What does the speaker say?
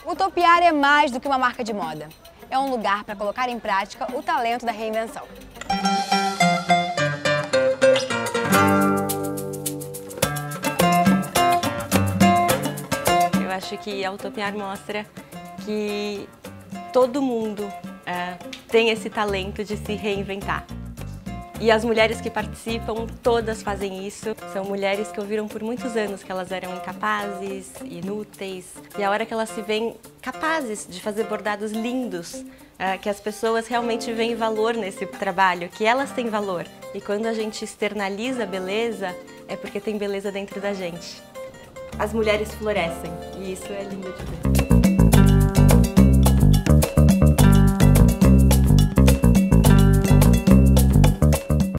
O Topiary é mais do que uma marca de moda. É um lugar para colocar em prática o talento da reinvenção. Eu acho que a Topiary mostra que todo mundo tem esse talento de se reinventar. E as mulheres que participam, todas fazem isso. São mulheres que ouviram por muitos anos que elas eram incapazes, inúteis. E a hora que elas se veem capazes de fazer bordados lindos, que as pessoas realmente veem valor nesse trabalho, que elas têm valor. E quando a gente externaliza a beleza, é porque tem beleza dentro da gente. As mulheres florescem, e isso é lindo de ver.